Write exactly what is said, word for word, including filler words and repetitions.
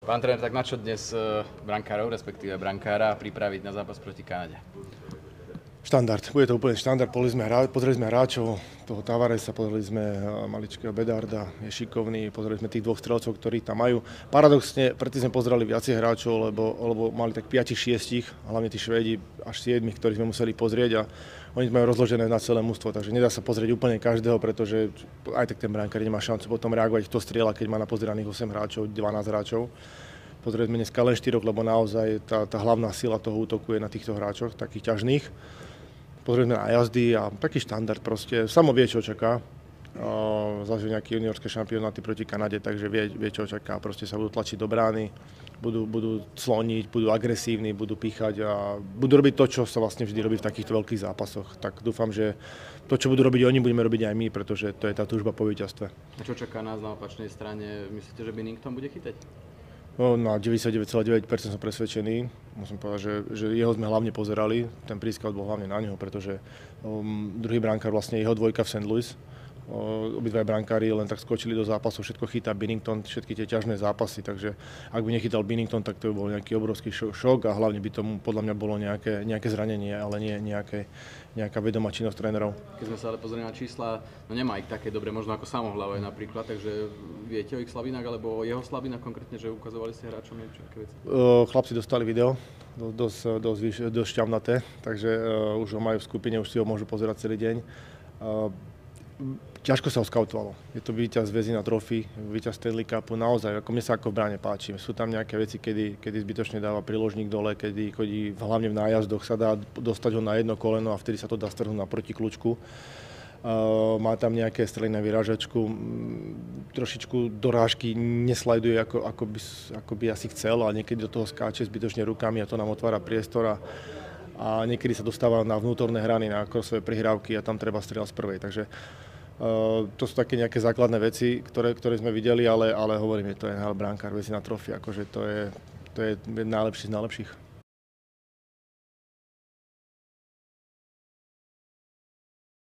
Pán tréner, tak na čo dnes brankárov, respektíve brankára, pripraviť na zápas proti Kanade? Štandard, bude to úplne štandard. Sme hra, pozreli sme hráčov, toho Tavaresa, pozreli sme maličkého Bedarda, je šikovný, pozreli sme tých dvoch strelcov, ktorí tam majú. Paradoxne, predtým sme pozerali viacej hráčov, lebo, lebo mali tak päť šesť, hlavne tí Švédi až sedem, ktorých sme museli pozrieť a oni majú rozložené na celé mužstvo, takže nedá sa pozrieť úplne každého, pretože aj tak ten brankár nemá šancu potom reagovať, kto strieľa, keď má napozeraných osem hráčov, dvanásť hráčov. Pozreli sme dneska len štyroch, lebo naozaj tá, tá hlavná sila toho útoku je na týchto hráčoch, takých ťažných. Pozreli sme na jazdy a taký štandard proste. Samo vie, čo čaká. Zažil nejaké juniorské šampionáty proti Kanade, takže vie, vie čo čaká. Proste sa budú tlačiť do brány, budú, budú cloniť, budú agresívni, budú píchať a budú robiť to, čo sa vlastne vždy robí v takýchto veľkých zápasoch. Tak dúfam, že to, čo budú robiť oni, budeme robiť aj my, pretože to je tá túžba po víťazstve. A čo čaká nás na opačnej strane? Myslíte, že Binnington bude chytať? No, na deväťdesiatdeväť celá deväť percent som presvedčený. Musím povedať, že, že jeho sme hlavne pozerali. Ten prískal bol hlavne na neho, pretože um, druhý brankár, vlastne jeho dvojka v Saint Louis. Uh, obidva brankári len tak skočili do zápasu, všetko chytá Binnington, všetky tie ťažné zápasy, takže ak by nechytal Binnington, tak to by bol nejaký obrovský šok a hlavne by tomu podľa mňa bolo nejaké, nejaké zranenie, ale nie nejaké, nejaká vedomá činnosť trénerov. Keď sme sa ale pozreli na čísla, no nemá ich také dobre, možno ako Samohlavaj napríklad, takže viete o ich slabinách alebo o jeho slabinách konkrétne, že ukazovali ste hráčom niečo, aké veci? Uh, chlapci dostali video, dosť, dosť, dosť šťavnaté, takže uh, už ho majú v skupine, už si ho môžu pozerať celý deň. Uh, Ťažko sa ho skautovalo. Je to víťaz Vezina Trophy, víťaz Stanley Cupu, naozaj, ako mne sa ako v bráne páči. Sú tam nejaké veci, kedy, kedy zbytočne dáva priložník dole, kedy chodí hlavne v nájazdoch, sa dá dostať ho na jedno koleno a vtedy sa to dá strhnúť na protikľúčku. Uh, má tam nejaké strely na vyrážačku, trošičku dorážky neslajduje ako, ako, by, ako by asi chcel a niekedy do toho skáče zbytočne rukami a to nám otvára priestor a, a niekedy sa dostáva na vnútorné hrany, na krosové prihrávky a tam treba strieľať z prvej. Takže Uh, to sú také nejaké základné veci, ktoré, ktoré sme videli, ale, ale hovorím, je to en há el brankár, Vezina Trophy, akože to je, to je najlepší z najlepších.